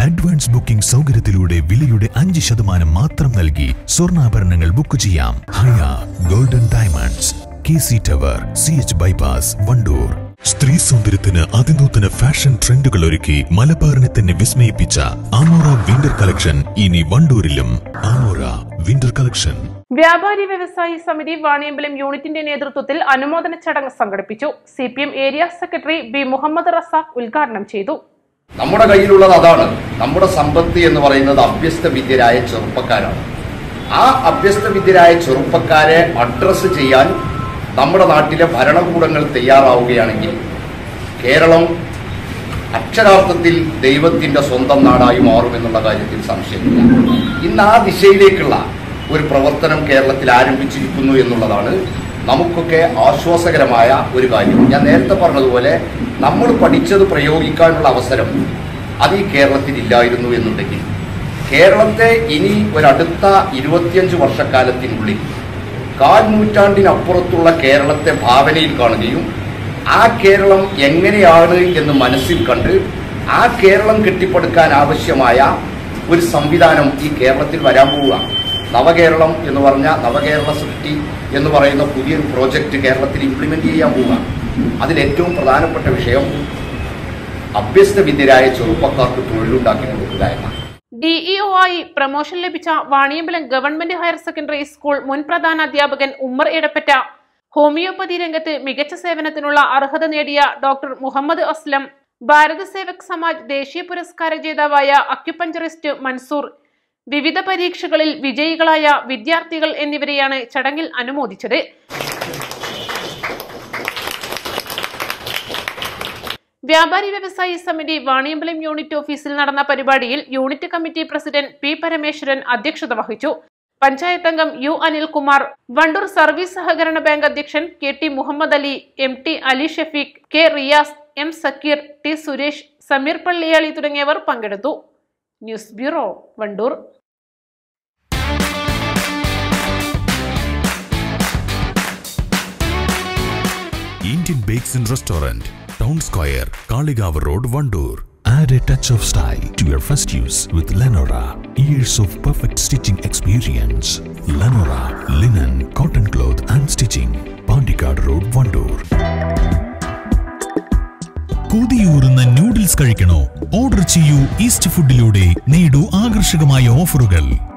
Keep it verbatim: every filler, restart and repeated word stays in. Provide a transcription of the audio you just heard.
Advance booking സൗകര്യത്തിലൂടെ വിലയുടെ അഞ്ച് ശതമാനം മാത്രം നൽകി സ്വർണ്ണാഭരണങ്ങൾ ബുക്ക് ചെയ്യാം. Haya golden diamonds, K C tower, C H bypass, Vandoor. സ്ത്രീ സൗന്ദര്യത്തിന് അതിനൂതന ഫാഷൻ ട്രെൻഡുകൾ ഒരുക്കി മലബാറിനെ തന്നെ വിസ്മയിപ്പിച്ച ആമോറ വിന്റർ കളക്ഷൻ ഇനി വണ്ടൂരിലും. Amora winter collection. വ്യാപാരി വ്യവസായി സമിതി വാണിയമ്പലം യൂണിറ്റിന്റെ നേതൃത്വത്തിൽ അനുമോദന ചടങ്ങ് സംഘടിപ്പിച്ചു. C P M area secretary B Muhammad Razak ഉദ്ഘാടനം ചെയ്തു. നമ്മുടെ കയ്യിലുള്ളത് അതാണ്. നമ്മുടെ സമ്പത്ത് എന്ന് പറയുന്നത് അഭ്യസ്ത വിദ്യരായ ചെറുപ്പക്കാരാണ്. ആ അഭ്യസ്ത വിദ്യരായ ചെറുപ്പക്കാരെ അഡ്രസ് ചെയ്യാൻ നമ്മുടെ നാട്ടിലെ ഭരണകൂടങ്ങൾ തയ്യാറാവുകയാണെങ്കിൽ കേരളം അക്ഷരാർത്ഥത്തിൽ ദൈവത്തിന്റെ സ്വന്തം നാടായി മാറുമെന്നുള്ള കാര്യത്തിൽ സംശയമില്ല. ഇന്ന് ആ ദിശയിലേക്കുള്ള ഒരു പ്രവർത്തനം കേരളത്തിൽ ആരംഭിച്ചിരിക്കുന്നു എന്നുള്ളതാണ് നമുക്കൊക്കെ ആശ്വാസകരമായ ഒരു കാര്യം. ഞാൻ നേരത്തെ പറഞ്ഞതുപോലെ നമ്മൾ പഠിച്ചത് പ്രയോഗിക്കാനുള്ള അവസരം അത് ഈ കേരളത്തിൽ ഇല്ലായിരുന്നു എന്നുണ്ടെങ്കിൽ കേരളത്തെ ഇനി ഒരടുത്ത ഇരുപത്തിയഞ്ച് വർഷക്കാലത്തിനുള്ളിൽ കാൽ നൂറ്റാണ്ടിനപ്പുറത്തുള്ള കേരളത്തെ ഭാവനയിൽ കാണുകയും ആ കേരളം എങ്ങനെയാണ് എന്ന് മനസ്സിൽ കണ്ട് ആ കേരളം കെട്ടിപ്പടുക്കാൻ ആവശ്യമായ ഒരു സംവിധാനം ഈ കേരളത്തിൽ വരാൻ പോവുക. നവകേരളം എന്ന് പറഞ്ഞ നവകേരള സൃഷ്ടി എന്ന് പറയുന്ന പുതിയൊരു പ്രോജക്റ്റ് കേരളത്തിൽ ഇംപ്ലിമെന്റ് ചെയ്യാൻ പോവുക. അതിലേറ്റവും പ്രധാനപ്പെട്ട വിഷയം അഭ്യസ്ത വിദ്യരായ ചെറുപ്പക്കാർക്ക് തൊഴിലുണ്ടാക്കി കൊടുക്കുക എന്നാണ്. ഡിഇഒ ആയി പ്രമോഷൻ ലഭിച്ച Vaniyambalam government higher secondary school മുൻ പ്രധാന അധ്യാപകൻ ഉമ്മർ ഇടപ്പറ്റ, ഹോമിയോപ്പതി രംഗത്ത് മികച്ച സേവനത്തിനുള്ള അർഹത നേടിയ ഡോക്ടർ മുഹമ്മദ് അസ്ലം, ഭാരത സേവക് സമാജ് ദേശീയ പുരസ്കാര ജേതാവായ അക്യുപഞ്ചറിസ്റ്റ് മൻസൂർ, വിവിധ പരീക്ഷകളിൽ വിജയികളായ വിദ്യാർത്ഥികൾ എന്നിവരെയാണ് ചടങ്ങിൽ അനുമോദിച്ചത്. വ്യാപാരി വ്യവസായി സമിതി വാണിയമ്പലം യൂണിറ്റ് ഓഫീസിൽ നടന്ന പരിപാടിയിൽ unit committee president P Parameswaran അധ്യക്ഷത വഹിച്ചു. പഞ്ചായത്ത് അംഗം യു അനിൽകുമാർ, വണ്ടൂർ സർവീസ് സഹകരണ ബാങ്ക് അധ്യക്ഷൻ K T Muhammad Ali, M T Ali Shafeeq, K Riyas, M Sakeer, T Suresh, Sameer Palliyali തുടങ്ങിയവർ പങ്കെടുത്തു. News bureau, Vandoor. Indian Bakes and Restaurant, Town Square, Kaligav Road, Vandoor. Add a touch of style to your first use with Lenora. Years of perfect stitching experience. Lenora, linen, cotton cloth and stitching. Pandikad Road, Vandoor. കൊതിയൂറുന്ന noodles കഴിക്കണോ? Order ചെയ്യൂ east ഫുഡിലൂടെ. നേടൂ ആകർഷകമായ ഓഫറുകൾ.